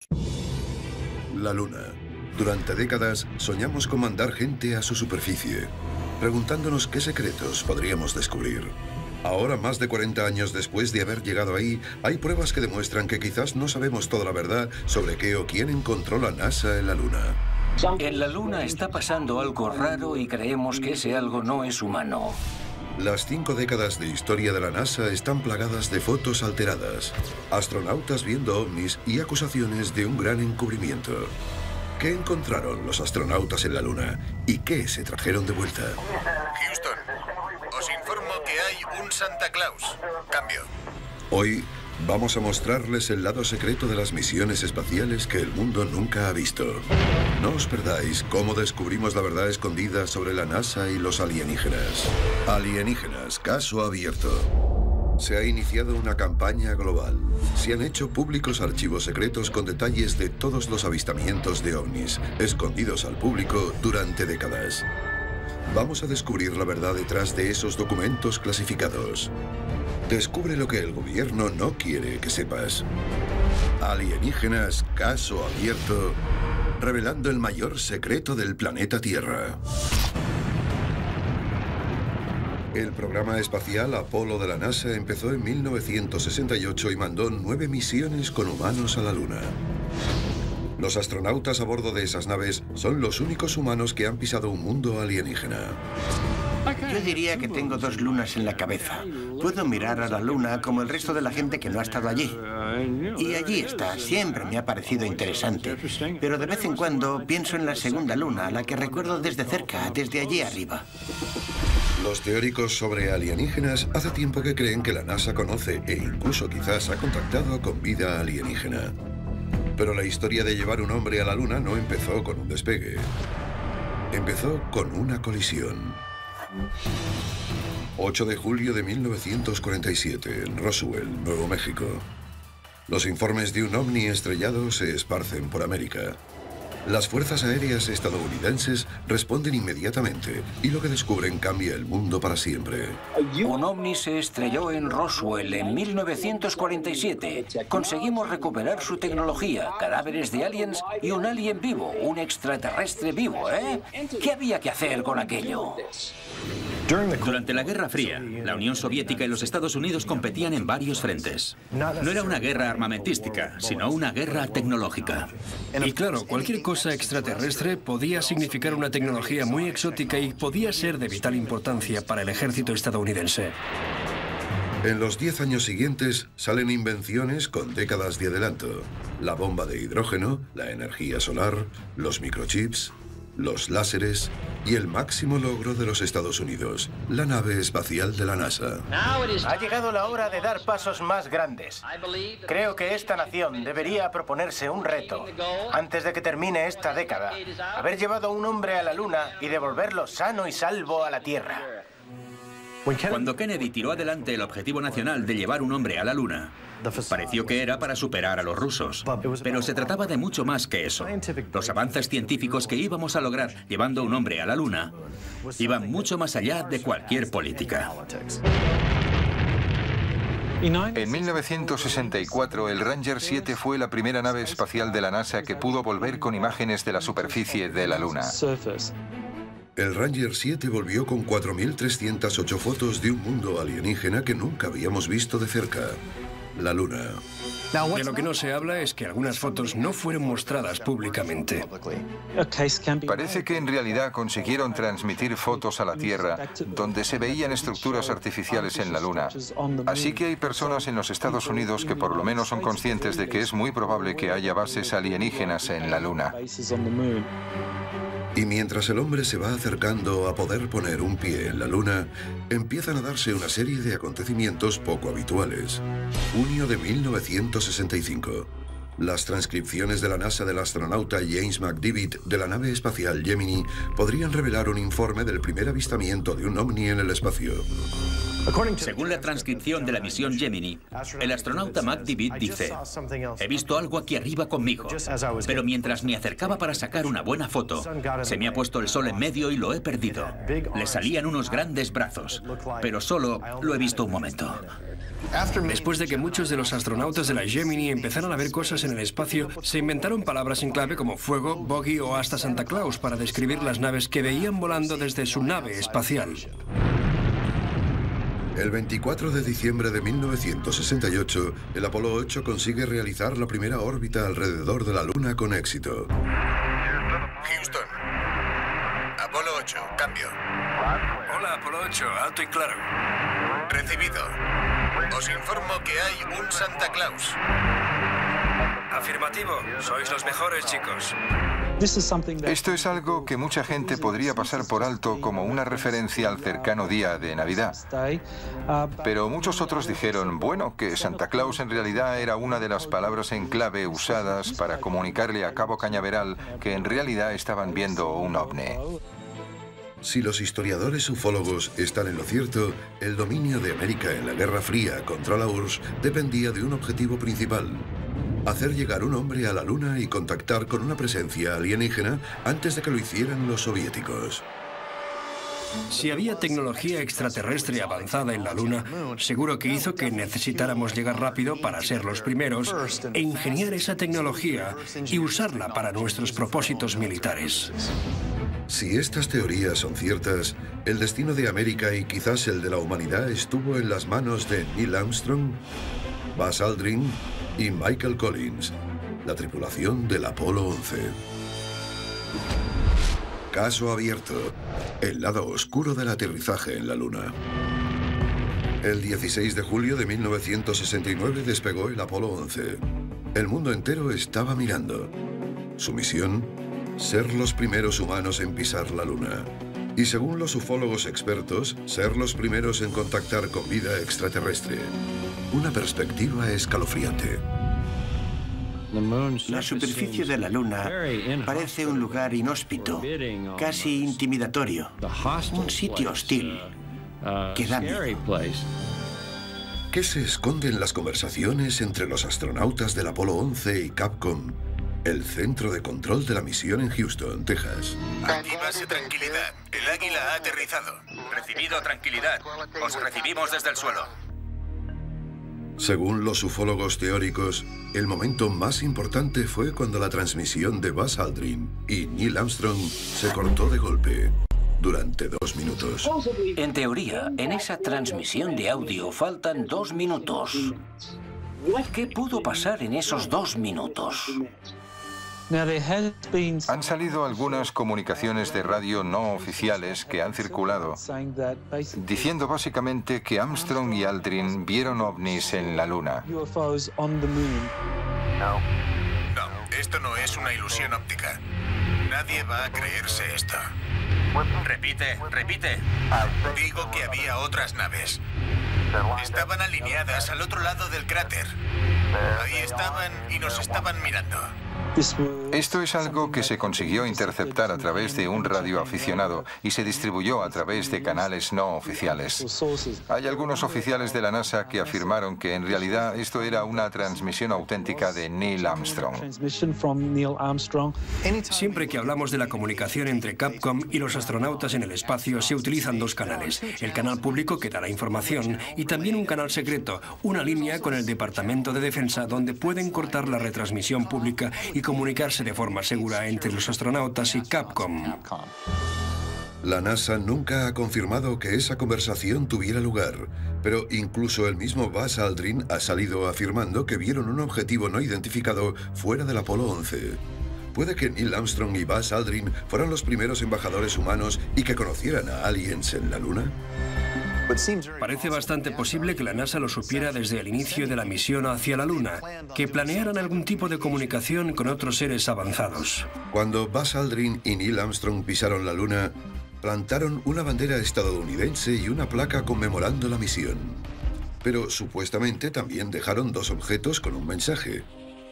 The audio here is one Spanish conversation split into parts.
La Luna. Durante décadas soñamos con mandar gente a su superficie, preguntándonos qué secretos podríamos descubrir. Ahora, más de 40 años después de haber llegado ahí, hay pruebas que demuestran que quizás no sabemos toda la verdad sobre qué o quién encontró la NASA en la Luna. En la Luna está pasando algo raro y creemos que ese algo no es humano. Las 5 décadas de historia de la NASA están plagadas de fotos alteradas, astronautas viendo ovnis y acusaciones de un gran encubrimiento. ¿Qué encontraron los astronautas en la Luna y qué se trajeron de vuelta? Houston, os informo que hay un Santa Claus. Cambio. Hoy vamos a mostrarles el lado secreto de las misiones espaciales que el mundo nunca ha visto. No os perdáis cómo descubrimos la verdad escondida sobre la NASA y los alienígenas. Alienígenas, caso abierto. Se ha iniciado una campaña global. Se han hecho públicos archivos secretos con detalles de todos los avistamientos de ovnis, escondidos al público durante décadas. Vamos a descubrir la verdad detrás de esos documentos clasificados. Descubre lo que el gobierno no quiere que sepas. Alienígenas, caso abierto, revelando el mayor secreto del planeta Tierra. El programa espacial Apolo de la NASA empezó en 1968 y mandó 9 misiones con humanos a la Luna. Los astronautas a bordo de esas naves son los únicos humanos que han pisado un mundo alienígena. Yo diría que tengo 2 lunas en la cabeza. Puedo mirar a la Luna como el resto de la gente que no ha estado allí. Y allí está, siempre me ha parecido interesante. Pero de vez en cuando pienso en la segunda luna, la que recuerdo desde cerca, desde allí arriba. Los teóricos sobre alienígenas hace tiempo que creen que la NASA conoce e incluso quizás ha contactado con vida alienígena. Pero la historia de llevar un hombre a la Luna no empezó con un despegue. Empezó con una colisión. 8 de julio de 1947, en Roswell, Nuevo México. Los informes de un ovni estrellado se esparcen por América. Las fuerzas aéreas estadounidenses responden inmediatamente y lo que descubren cambia el mundo para siempre. Un ovni se estrelló en Roswell en 1947. Conseguimos recuperar su tecnología, cadáveres de aliens y un alien vivo, un extraterrestre vivo, ¿eh? ¿Qué había que hacer con aquello? Durante la Guerra Fría, la Unión Soviética y los Estados Unidos competían en varios frentes. No era una guerra armamentística, sino una guerra tecnológica. Y claro, cualquier cosa extraterrestre podía significar una tecnología muy exótica y podía ser de vital importancia para el ejército estadounidense. En los 10 años siguientes salen invenciones con décadas de adelanto. La bomba de hidrógeno, la energía solar, los microchips, los láseres y el máximo logro de los Estados Unidos, la nave espacial de la NASA. Ha llegado la hora de dar pasos más grandes. Creo que esta nación debería proponerse un reto, antes de que termine esta década, haber llevado a un hombre a la Luna y devolverlo sano y salvo a la Tierra. Cuando Kennedy tiró adelante el objetivo nacional de llevar un hombre a la Luna, pareció que era para superar a los rusos. Pero se trataba de mucho más que eso. Los avances científicos que íbamos a lograr llevando un hombre a la Luna iban mucho más allá de cualquier política. En 1964, el Ranger 7 fue la primera nave espacial de la NASA que pudo volver con imágenes de la superficie de la Luna. El Ranger 7 volvió con 4.308 fotos de un mundo alienígena que nunca habíamos visto de cerca. La Luna. De lo que no se habla es que algunas fotos no fueron mostradas públicamente. Parece que en realidad consiguieron transmitir fotos a la Tierra donde se veían estructuras artificiales en la Luna. Así que hay personas en los Estados Unidos que por lo menos son conscientes de que es muy probable que haya bases alienígenas en la Luna. Y mientras el hombre se va acercando a poder poner un pie en la Luna, empiezan a darse una serie de acontecimientos poco habituales. Junio de 1965. Las transcripciones de la NASA del astronauta James McDivitt de la nave espacial Gemini podrían revelar un informe del primer avistamiento de un ovni en el espacio. Según la transcripción de la misión Gemini, el astronauta McDivitt dice: he visto algo aquí arriba conmigo, pero mientras me acercaba para sacar una buena foto, se me ha puesto el sol en medio y lo he perdido. Le salían unos grandes brazos, pero solo lo he visto un momento. Después de que muchos de los astronautas de la Gemini empezaran a ver cosas en el espacio, se inventaron palabras en clave como fuego, bogey o hasta Santa Claus para describir las naves que veían volando desde su nave espacial. El 24 de diciembre de 1968, el Apolo 8 consigue realizar la primera órbita alrededor de la Luna con éxito. Houston. Apolo 8, cambio. Hola, Apolo 8, alto y claro. Recibido. Os informo que hay un Santa Claus. Afirmativo, sois los mejores, chicos. Esto es algo que mucha gente podría pasar por alto como una referencia al cercano día de Navidad. Pero muchos otros dijeron, bueno, que Santa Claus en realidad era una de las palabras en clave usadas para comunicarle a Cabo Cañaveral que en realidad estaban viendo un ovni. Si los historiadores ufólogos están en lo cierto, el dominio de América en la Guerra Fría contra la URSS dependía de un objetivo principal: hacer llegar un hombre a la Luna y contactar con una presencia alienígena antes de que lo hicieran los soviéticos. Si había tecnología extraterrestre avanzada en la Luna, seguro que hizo que necesitáramos llegar rápido para ser los primeros e ingeniar esa tecnología y usarla para nuestros propósitos militares. Si estas teorías son ciertas, el destino de América y quizás el de la humanidad estuvo en las manos de Neil Armstrong, Buzz Aldrin y Michael Collins, la tripulación del Apolo 11. Caso abierto: el lado oscuro del aterrizaje en la Luna. El 16 de julio de 1969 despegó el Apolo 11. El mundo entero estaba mirando. Su misión: ser los primeros humanos en pisar la Luna. Y según los ufólogos expertos, ser los primeros en contactar con vida extraterrestre. Una perspectiva escalofriante. La superficie de la Luna parece un lugar inhóspito, casi intimidatorio, un sitio hostil que da miedo. ¿Qué se esconde en las conversaciones entre los astronautas del Apolo 11 y Capcom, el centro de control de la misión en Houston, Texas? Aquí base tranquilidad. El Águila ha aterrizado. Recibido, tranquilidad. Os recibimos desde el suelo. Según los ufólogos teóricos, el momento más importante fue cuando la transmisión de Buzz Aldrin y Neil Armstrong se cortó de golpe durante 2 minutos. En teoría, en esa transmisión de audio faltan 2 minutos. ¿Qué pudo pasar en esos 2 minutos? Han salido algunas comunicaciones de radio no oficiales que han circulado, diciendo básicamente que Armstrong y Aldrin vieron ovnis en la Luna. No, esto no es una ilusión óptica. Nadie va a creerse esto. Repite, repite. Digo que había otras naves. Estaban alineadas al otro lado del cráter. Ahí estaban y nos estaban mirando. Esto es algo que se consiguió interceptar a través de un radioaficionado y se distribuyó a través de canales no oficiales. Hay algunos oficiales de la NASA que afirmaron que en realidad esto era una transmisión auténtica de Neil Armstrong. Siempre que hablamos de la comunicación entre Capcom y los astronautas en el espacio, se utilizan 2 canales. El canal público, que da la información, y también un canal secreto, una línea con el Departamento de Defensa donde pueden cortar la retransmisión pública y comunicarse de forma segura entre los astronautas y Capcom. La NASA nunca ha confirmado que esa conversación tuviera lugar, pero incluso el mismo Buzz Aldrin ha salido afirmando que vieron un objetivo no identificado fuera del Apolo 11. ¿Puede que Neil Armstrong y Buzz Aldrin fueran los primeros embajadores humanos y que conocieran a aliens en la Luna? Parece bastante posible que la NASA lo supiera desde el inicio de la misión hacia la Luna, que planearan algún tipo de comunicación con otros seres avanzados. Cuando Buzz Aldrin y Neil Armstrong pisaron la Luna, plantaron una bandera estadounidense y una placa conmemorando la misión. Pero supuestamente también dejaron 2 objetos con un mensaje.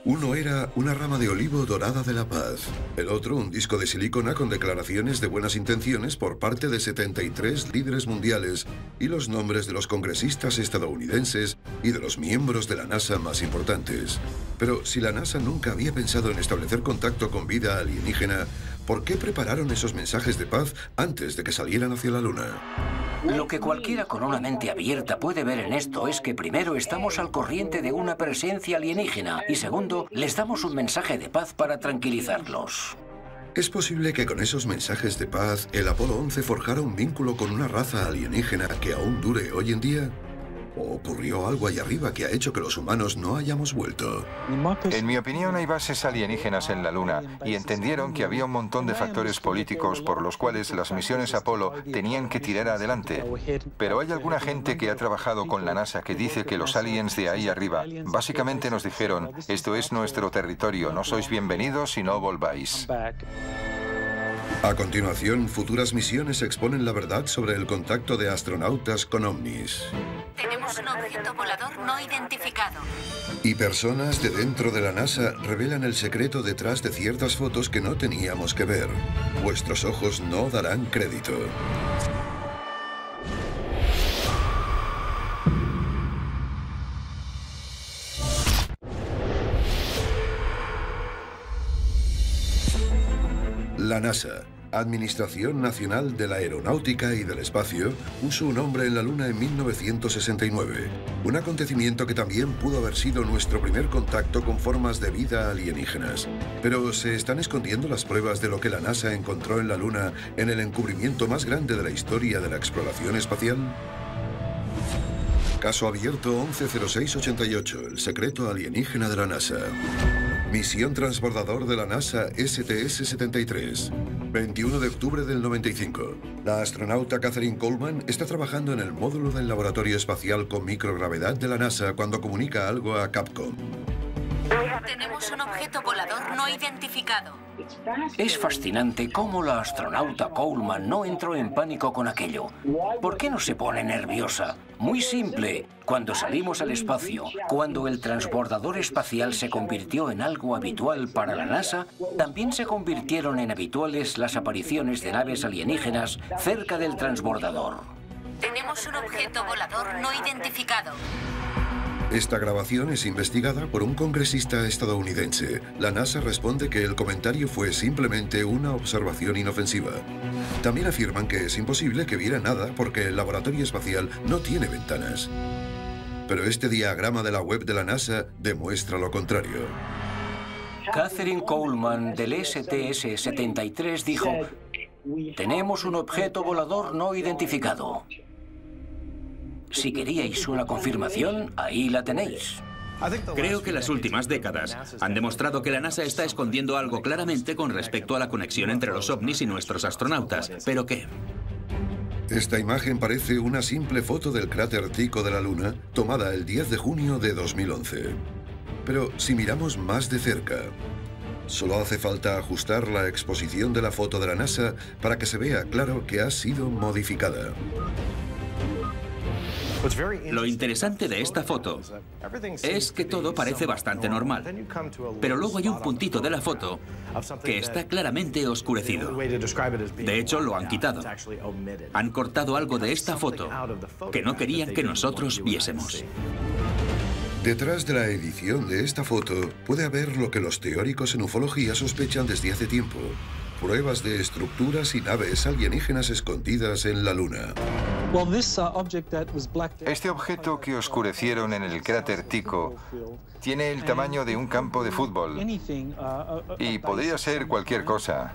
Uno era una rama de olivo dorada de la paz. El otro, un disco de silicona con declaraciones de buenas intenciones por parte de 73 líderes mundiales y los nombres de los congresistas estadounidenses y de los miembros de la NASA más importantes. Pero si la NASA nunca había pensado en establecer contacto con vida alienígena, ¿por qué prepararon esos mensajes de paz antes de que salieran hacia la Luna? Lo que cualquiera con una mente abierta puede ver en esto es que primero estamos al corriente de una presencia alienígena y segundo, les damos un mensaje de paz para tranquilizarlos. ¿Es posible que con esos mensajes de paz el Apolo 11 forjara un vínculo con una raza alienígena que aún dure hoy en día? ¿O ocurrió algo allá arriba que ha hecho que los humanos no hayamos vuelto? En mi opinión, hay bases alienígenas en la Luna y entendieron que había un montón de factores políticos por los cuales las misiones Apolo tenían que tirar adelante. Pero hay alguna gente que ha trabajado con la NASA que dice que los aliens de ahí arriba básicamente nos dijeron: esto es nuestro territorio, no sois bienvenidos si no volváis. A continuación, futuras misiones exponen la verdad sobre el contacto de astronautas con ovnis. Tenemos un objeto volador no identificado. Y personas de dentro de la NASA revelan el secreto detrás de ciertas fotos que no teníamos que ver. Vuestros ojos no darán crédito. La NASA, Administración Nacional de la Aeronáutica y del Espacio, puso un hombre en la Luna en 1969. Un acontecimiento que también pudo haber sido nuestro primer contacto con formas de vida alienígenas. Pero ¿se están escondiendo las pruebas de lo que la NASA encontró en la Luna en el encubrimiento más grande de la historia de la exploración espacial? Caso abierto 110688, el secreto alienígena de la NASA. Misión transbordador de la NASA STS-73. 21 de octubre del 95. La astronauta Katherine Coleman está trabajando en el módulo del Laboratorio Espacial con Microgravedad de la NASA cuando comunica algo a Capcom. Tenemos un objeto volador no identificado. Es fascinante cómo la astronauta Coleman no entró en pánico con aquello. ¿Por qué no se pone nerviosa? Muy simple. Cuando salimos al espacio, cuando el transbordador espacial se convirtió en algo habitual para la NASA, también se convirtieron en habituales las apariciones de naves alienígenas cerca del transbordador. Tenemos un objeto volador no identificado. Esta grabación es investigada por un congresista estadounidense. La NASA responde que el comentario fue simplemente una observación inofensiva. También afirman que es imposible que viera nada porque el laboratorio espacial no tiene ventanas. Pero este diagrama de la web de la NASA demuestra lo contrario. Katherine Coleman del STS-73 dijo: tenemos un objeto volador no identificado. Si queríais una confirmación, ahí la tenéis. Creo que las últimas décadas han demostrado que la NASA está escondiendo algo claramente con respecto a la conexión entre los ovnis y nuestros astronautas. ¿Pero qué? Esta imagen parece una simple foto del cráter Tycho de la Luna, tomada el 10 de junio de 2011. Pero si miramos más de cerca, solo hace falta ajustar la exposición de la foto de la NASA para que se vea claro que ha sido modificada. Lo interesante de esta foto es que todo parece bastante normal, pero luego hay un puntito de la foto que está claramente oscurecido. De hecho, lo han quitado. Han cortado algo de esta foto que no querían que nosotros viésemos. Detrás de la edición de esta foto puede haber lo que los teóricos en ufología sospechan desde hace tiempo: pruebas de estructuras y naves alienígenas escondidas en la Luna. Este objeto que oscurecieron en el cráter Tycho tiene el tamaño de un campo de fútbol y podría ser cualquier cosa.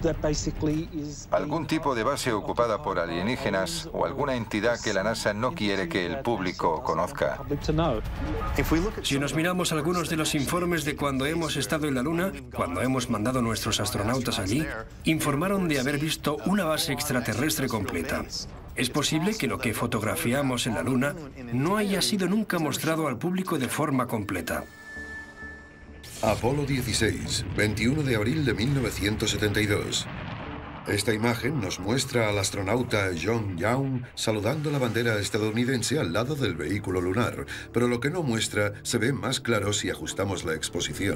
Algún tipo de base ocupada por alienígenas o alguna entidad que la NASA no quiere que el público conozca. Si nos miramos algunos de los informes de cuando hemos estado en la Luna, cuando hemos mandado nuestros astronautas allí, informaron de haber visto una base extraterrestre completa. Es posible que lo que fotografiamos en la Luna no haya sido nunca mostrado al público de forma completa. Apolo 16, 21 de abril de 1972. Esta imagen nos muestra al astronauta John Young saludando la bandera estadounidense al lado del vehículo lunar, pero lo que no muestra se ve más claro si ajustamos la exposición.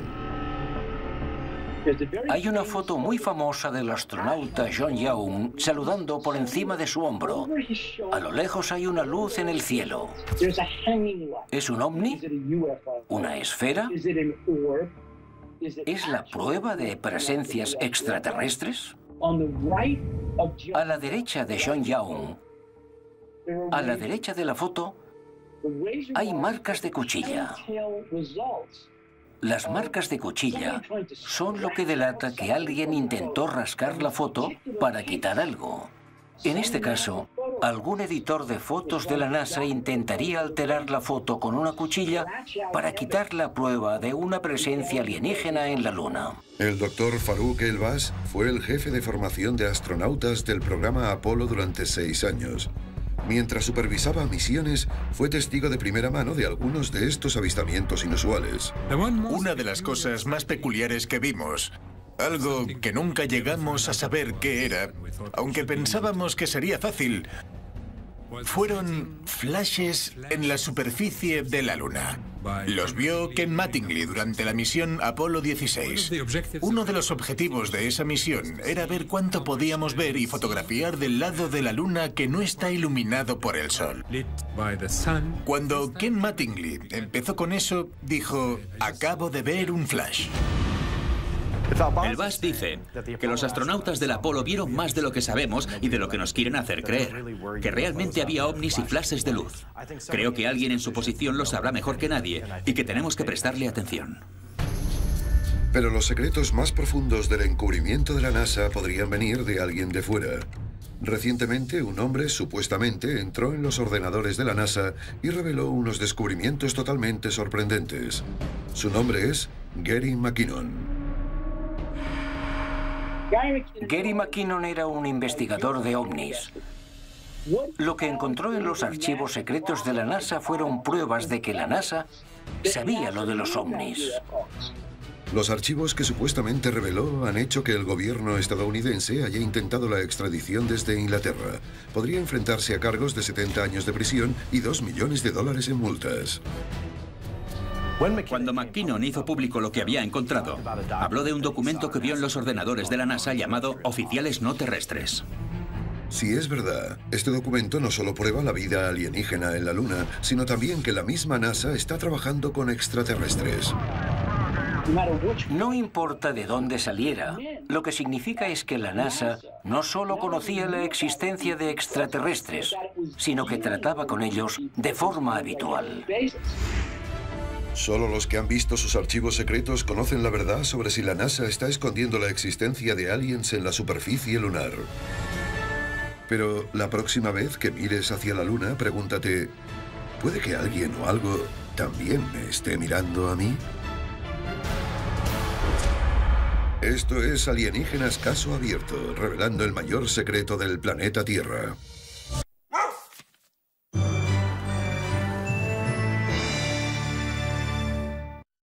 Hay una foto muy famosa del astronauta John Young saludando por encima de su hombro. A lo lejos hay una luz en el cielo. ¿Es un ovni? ¿Una esfera? ¿Es la prueba de presencias extraterrestres? A la derecha de John Young, a la derecha de la foto, hay marcas de cuchilla. Las marcas de cuchilla son lo que delata que alguien intentó rascar la foto para quitar algo. En este caso, algún editor de fotos de la NASA intentaría alterar la foto con una cuchilla para quitar la prueba de una presencia alienígena en la Luna. El doctor Farouk Elbaz fue el jefe de formación de astronautas del programa Apolo durante 6 años. Mientras supervisaba misiones, fue testigo de primera mano de algunos de estos avistamientos inusuales. Una de las cosas más peculiares que vimos, algo que nunca llegamos a saber qué era, aunque pensábamos que sería fácil, fueron flashes en la superficie de la Luna. Los vio Ken Mattingly durante la misión Apolo 16. Uno de los objetivos de esa misión era ver cuánto podíamos ver y fotografiar del lado de la Luna que no está iluminado por el Sol. Cuando Ken Mattingly empezó con eso, dijo: acabo de ver un flash. Elbaz dice que los astronautas del Apolo vieron más de lo que sabemos y de lo que nos quieren hacer creer, que realmente había ovnis y flashes de luz. Creo que alguien en su posición lo sabrá mejor que nadie y que tenemos que prestarle atención. Pero los secretos más profundos del encubrimiento de la NASA podrían venir de alguien de fuera. Recientemente, un hombre supuestamente entró en los ordenadores de la NASA y reveló unos descubrimientos totalmente sorprendentes. Su nombre es Gary McKinnon. Gary McKinnon era un investigador de ovnis. Lo que encontró en los archivos secretos de la NASA fueron pruebas de que la NASA sabía lo de los ovnis. Los archivos que supuestamente reveló han hecho que el gobierno estadounidense haya intentado la extradición desde Inglaterra. Podría enfrentarse a cargos de 70 años de prisión y $2 millones en multas. Cuando McKinnon hizo público lo que había encontrado, habló de un documento que vio en los ordenadores de la NASA llamado Oficiales No Terrestres. Si es verdad, este documento no solo prueba la vida alienígena en la Luna, sino también que la misma NASA está trabajando con extraterrestres. No importa de dónde saliera, lo que significa es que la NASA no solo conocía la existencia de extraterrestres, sino que trataba con ellos de forma habitual. Solo los que han visto sus archivos secretos conocen la verdad sobre si la NASA está escondiendo la existencia de aliens en la superficie lunar. Pero la próxima vez que mires hacia la Luna, pregúntate, ¿puede que alguien o algo también me esté mirando a mí? Esto es Alienígenas Caso Abierto, revelando el mayor secreto del planeta Tierra.